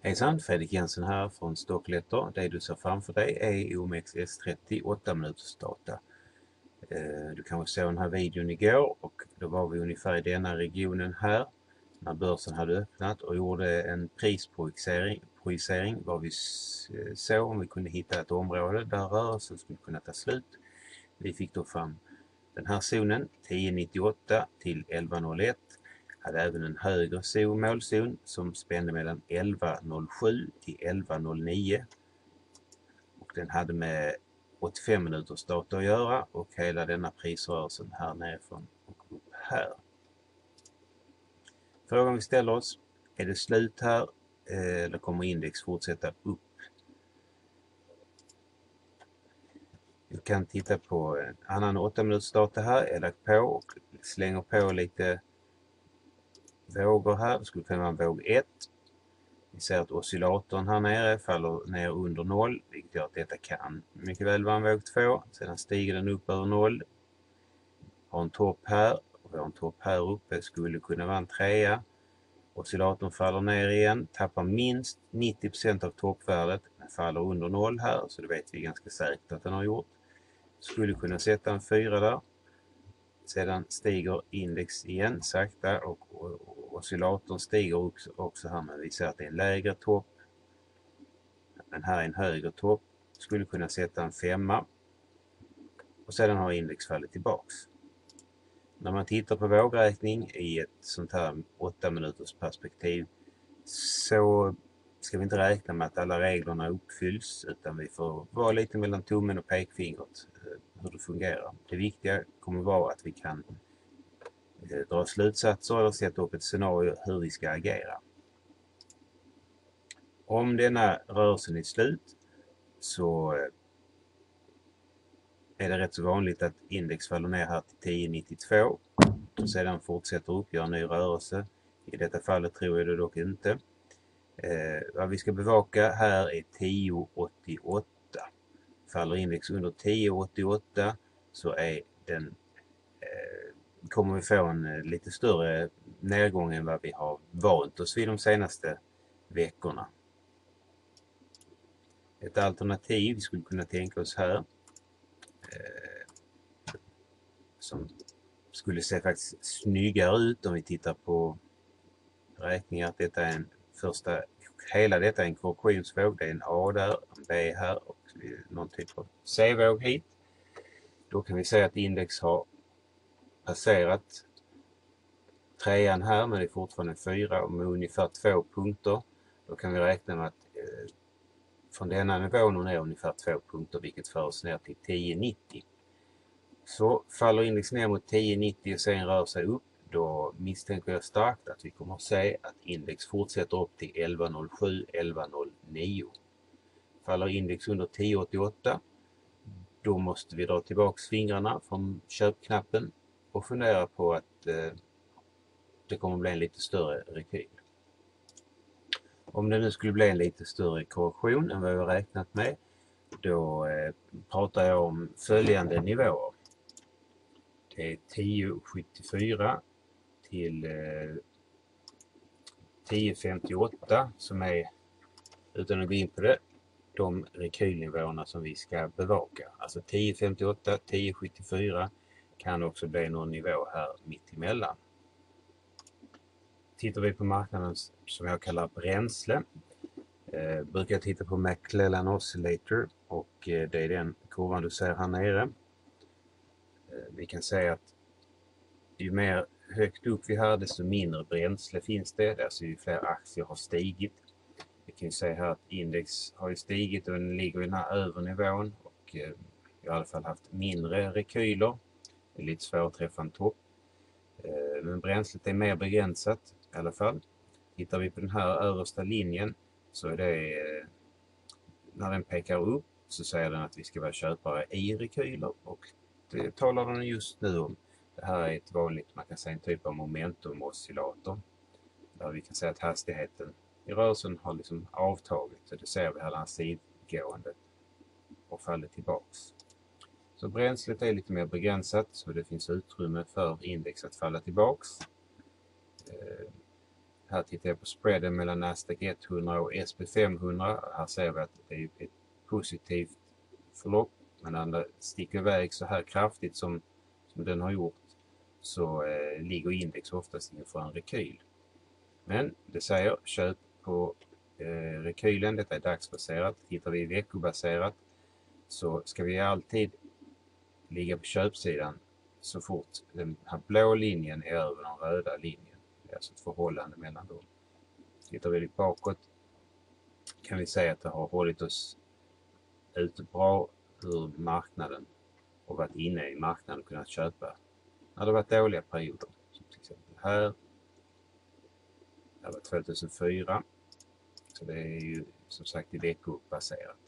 Hejsan, Fredrik Jensen här från Stockletter. Det du ser framför dig är OMXS30 8 minuters data. Du kanske såg den här videon igår och då var vi ungefär i denna regionen här när börsen hade öppnat och gjorde en prisprojicering var vi såg om vi kunde hitta ett område där rörelsen skulle kunna ta slut. Vi fick då fram den här zonen 1098 till 1101. Hade även en högre målzon som spände mellan 1107 till 1109 och den hade med 85 minuters data att göra och hela denna prisrörelsen här nerifrån och upp här. Frågan vi ställer oss, är det slut här eller kommer index fortsätta upp? Vi kan titta på en annan 8 minuters data här, jag lagt på och slänger på lite vågor här. Det skulle kunna vara en våg 1. Vi ser att oscillatorn här nere faller ner under 0, vilket gör att detta kan mycket väl vara en våg 2. Sedan stiger den upp över 0. Har en topp här och vi har en topp här uppe. Skulle kunna vara en 3. Oscillatorn faller ner igen, tappar minst 90% av toppvärdet. Den faller under 0 här, så det vet vi ganska säkert att den har gjort. Skulle kunna sätta en 4 där. Sedan stiger index igen sakta och oscillatorn stiger också här, men vi ser att det är en lägre topp. Men här är en högre topp. Skulle kunna sätta en 5 och sedan har index fallit tillbaks. När man tittar på vågräkning i ett sånt här 8 minuters perspektiv så ska vi inte räkna med att alla reglerna uppfylls, utan vi får vara lite mellan tummen och pekfingret hur det fungerar. Det viktiga kommer vara att vi kan dra slutsatser eller sätta upp ett scenario hur vi ska agera. Om denna rörelsen är slut så är det rätt så vanligt att index faller ner här till 1092 och sedan fortsätter upp, gör en ny rörelse. I detta fallet tror jag det dock inte. Vad vi ska bevaka här är 1088. Faller index under 1088 så är kommer vi få en lite större nedgång än vad vi har vant oss vid de senaste veckorna. Ett alternativ vi skulle kunna tänka oss här som skulle se faktiskt snyggare ut om vi tittar på räkningar, att detta är en första, hela detta är en korrektionsvåg, det är en A där, en B här och någon typ av C-våg hit. Då kan vi säga att index har passerat 3 här, men det är fortfarande 4 och med ungefär 2 punkter. Då kan vi räkna med att från denna nivån och ner ungefär 2 punkter, vilket för oss ner till 1090. Så faller index ner mot 1090 och sen rör sig upp, då misstänker jag starkt att vi kommer att se att index fortsätter upp till 1107, 1109. Faller index under 1088, då måste vi dra tillbaks fingrarna från köpknappen och fundera på att det kommer att bli en lite större rekyl. Om det nu skulle bli en lite större korrektion än vad vi har räknat med, då pratar jag om följande nivåer. Det är 1074 till 1058 som är, utan att gå in på det, de rekylnivåerna som vi ska bevaka. Alltså 1058, 1074 kan också bli någon nivå här mitt emellan. Tittar vi på marknaden som jag kallar bränsle, brukar jag titta på McClellan Oscillator och det är den kurvan du ser här nere. Vi kan säga att ju mer högt upp vi har, desto mindre bränsle finns det. Alltså ju fler aktier har stigit. Vi kan säga här att index har ju stigit och den ligger i den här övernivån och i alla fall haft mindre rekyler. Det är lite svårt att träffa en topp. Men bränslet är mer begränsat i alla fall. Tittar vi på den här översta linjen så är det, när den pekar upp så säger den att vi ska vara köpare i rekyler och det talar den just nu om. Det här är ett vanligt, man kan säga en typ av momentum-oscillator. Där vi kan säga att hastigheten i rörelsen har liksom avtagit. Så det ser vi här sidgående och faller tillbaks. Så bränslet är lite mer begränsat så det finns utrymme för index att falla tillbaks. Här tittar jag på spreaden mellan Nasdaq 100 och SP 500. Här ser vi att det är ett positivt förlopp. Men när den sticker iväg så här kraftigt som den har gjort så ligger index oftast inför en rekyl. Men det säger köp på rekylen. Detta är dagsbaserat. Tittar vi veckobaserat så ska vi alltid ligga på köpsidan så fort den här blå linjen är över den röda linjen. Det är alltså ett förhållande mellan dem. Tittar vi lite bakåt kan vi säga att det har hållit oss ute bra ur marknaden och varit inne i marknaden och kunnat köpa när det varit dåliga perioder. Som till exempel här var 2004. Så det är ju som sagt i veckobaserat.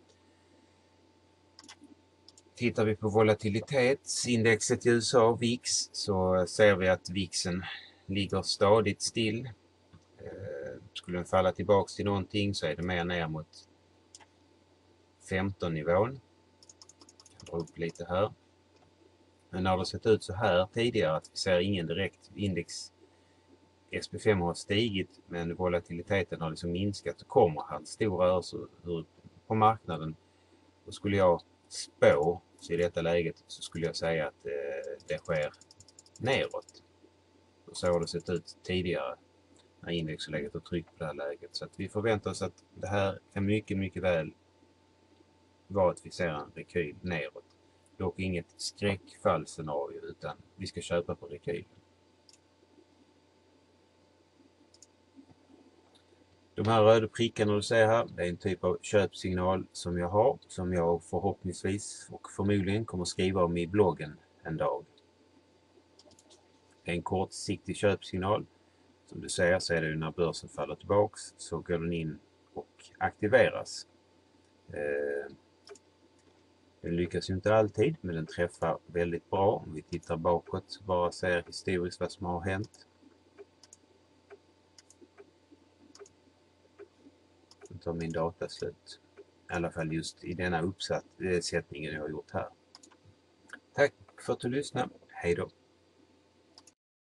Tittar vi på volatilitetsindexet i USA, VIX, så ser vi att VIXen ligger stadigt still. Skulle den falla tillbaka till någonting så är det mer ner mot 15-nivån. Jag drar upp lite här. Men när det sett ut så här tidigare att vi ser ingen direkt index SP5 har stigit men volatiliteten har liksom minskat och kommer här stor rörelse på marknaden. Då skulle jag spå så i detta läget så skulle jag säga att det sker neråt. Och så har det sett ut tidigare när index har legat och tryckt på det här läget. Så att vi förväntar oss att det här kan mycket väl vara att vi ser en rekyl neråt. Dock inget skräckfallscenario utan vi ska köpa på rekylen. De här röda prickarna du ser här, det är en typ av köpsignal som jag har, som jag förhoppningsvis och förmodligen kommer skriva om i bloggen en dag. Det är en kortsiktig köpsignal. Som du ser så är det när börsen faller tillbaks så går den in och aktiveras. Den lyckas ju inte alltid men den träffar väldigt bra. Om vi tittar bakåt bara ser historiskt vad som har hänt. Jag tar min data slut. I alla fall just i denna uppsättningen jag har gjort här. Tack för att du lyssnade. Hej då!